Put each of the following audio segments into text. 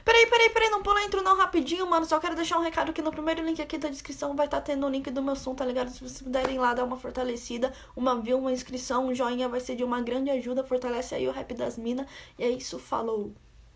Peraí, não pula intro não, rapidinho, mano. Só quero deixar um recado que no primeiro link aqui da descrição vai estar tendo o link do meu som, tá ligado? Se vocês puderem lá dar uma fortalecida, uma view, uma inscrição, um joinha, vai ser de uma grande ajuda. Fortalece aí o rap das minas. E é isso, falou!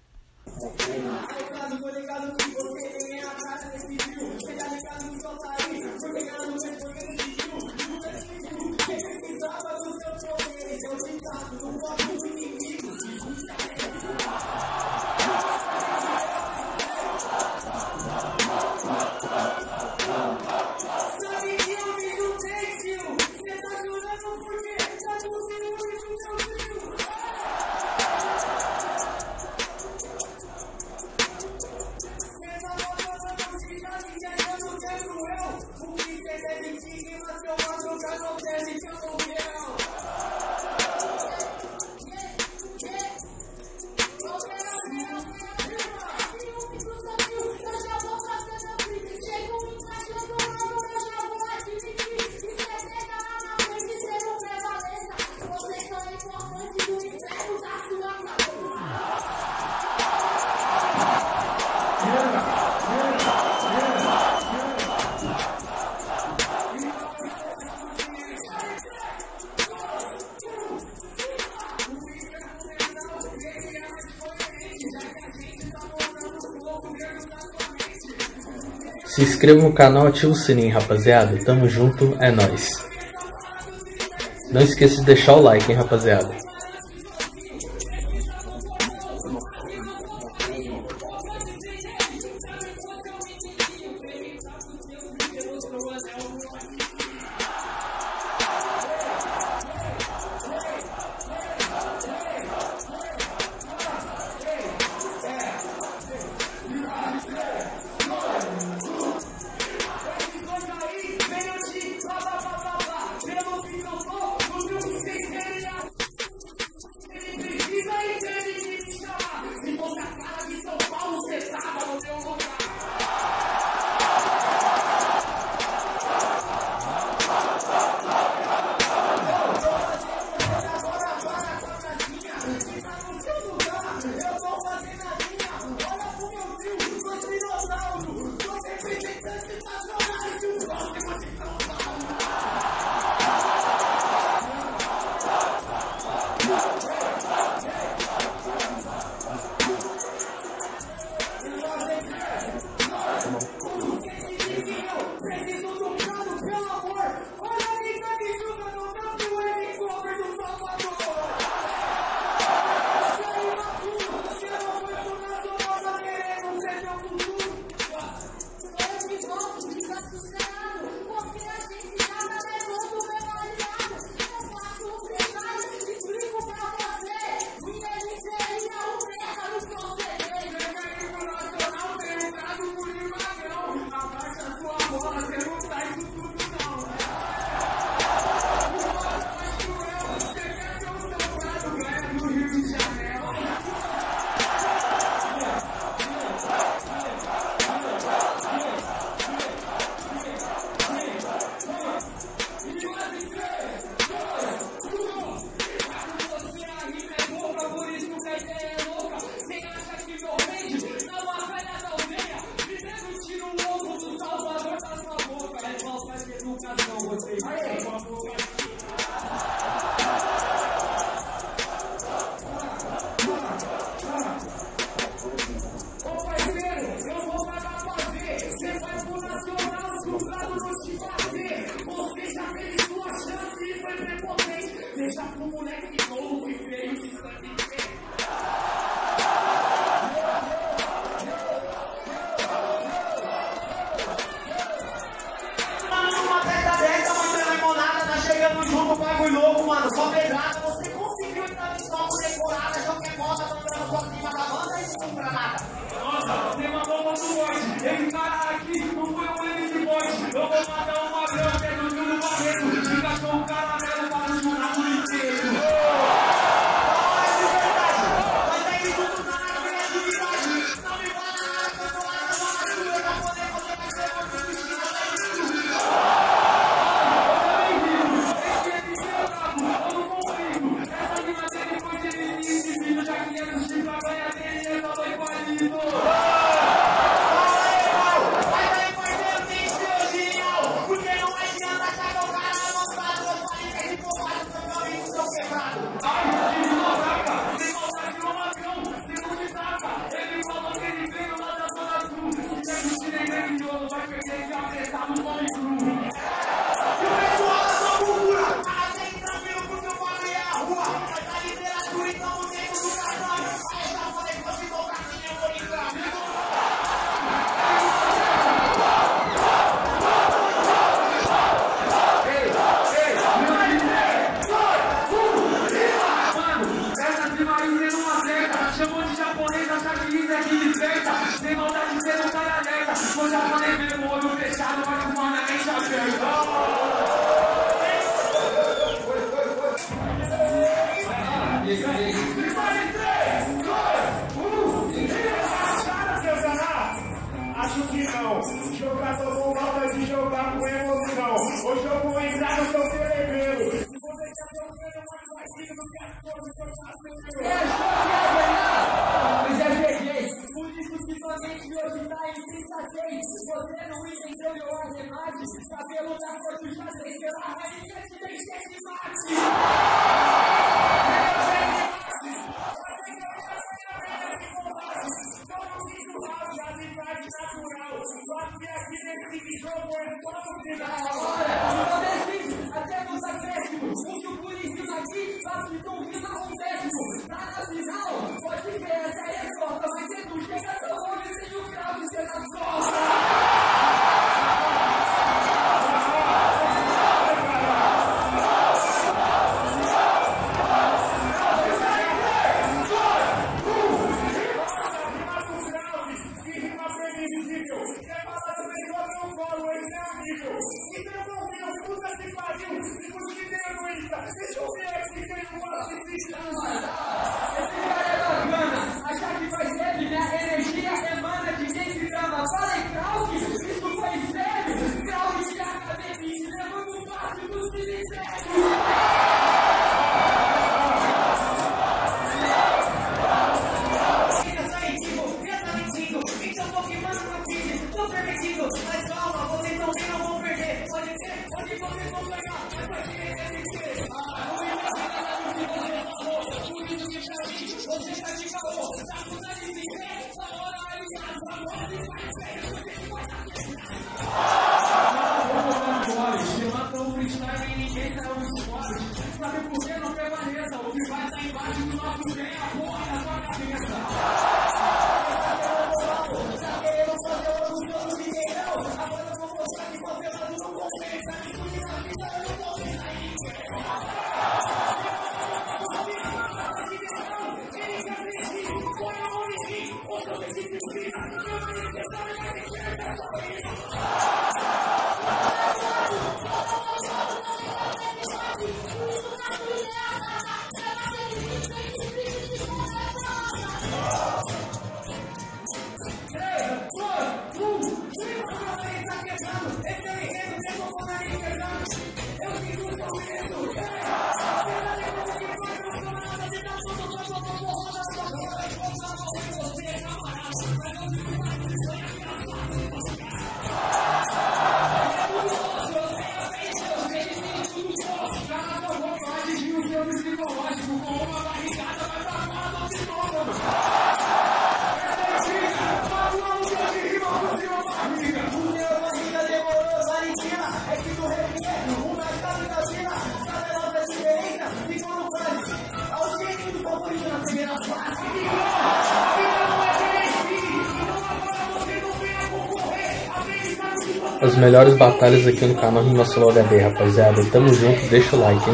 Se inscreva no canal, ativa o sininho, rapaziada. Tamo junto, é nóis. Não esqueça de deixar o like, hein, rapaziada. Deixa pro moleque novo e feio de sangue. Numa festa dessa, muita limonada, tá chegando junto, bagulho louco, mano, só pedrada. Você conseguiu entrar em só por decorada, joguei bola, mandando por cima da banda e não pra nada. Nossa, você mandou muito forte. Esse cara aqui não foi um MC forte. Eu vou matar uma grama, pego tudo no barreto. Fica com o caramelo para o mundo inteiro. Essa As melhores batalhas aqui no canal RimaSolo HD, rapaziada. Tamo junto, deixa o like, hein?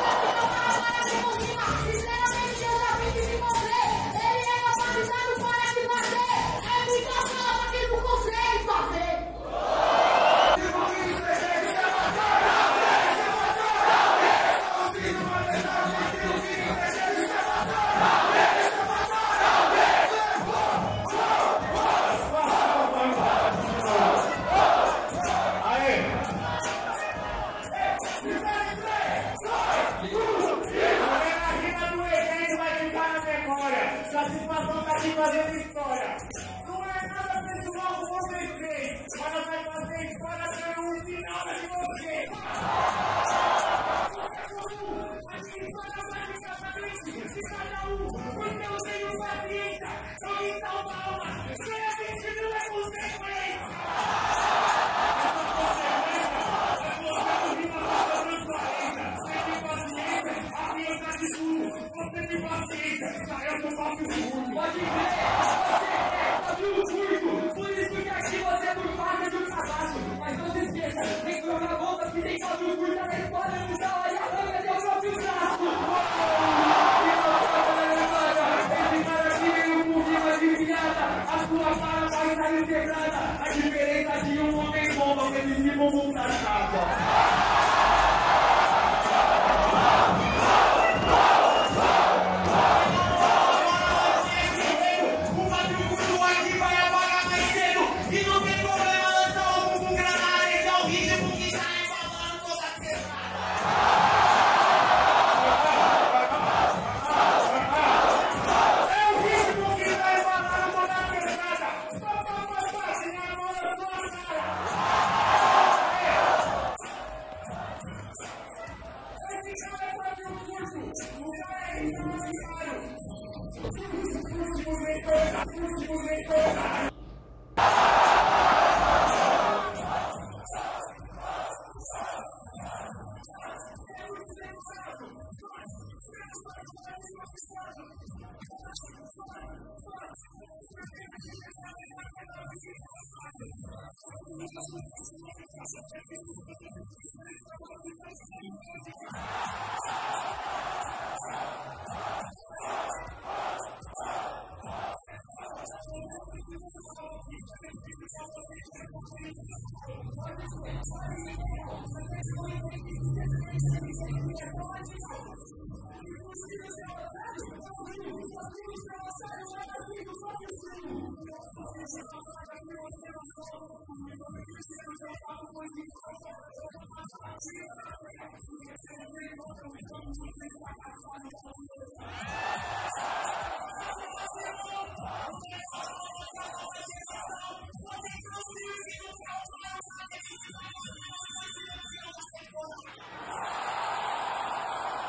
Satisfação tá aqui fazendo história. Não é nada pessoal com vocês três, mas nós vamos fazer história até o final de vocês. A história vai ficar pra frente de cada um, porque eu tenho paciência, eu me salvo a alma. Quem a gente não é consequência. Pode ver, você é o curto, por isso que aqui você é por parte de um cadastro. Mas não se esqueça, tem que jogar volta que tem código curto na história, no final e arranca seu próprio braço. Esse cara aqui veio com rima de piada, a sua cara vai sair quebrada. A diferença de um homem bomba que eles rimam muita chapa.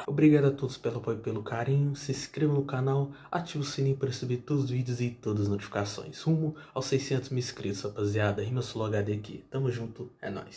Obrigado a todos pelo apoio e pelo carinho. Se inscreva no canal, ative o sininho para receber todos os vídeos e todas as notificações. Rumo aos 600 mil inscritos, rapaziada. Rima Sulogade aqui. Tamo junto, é nóis.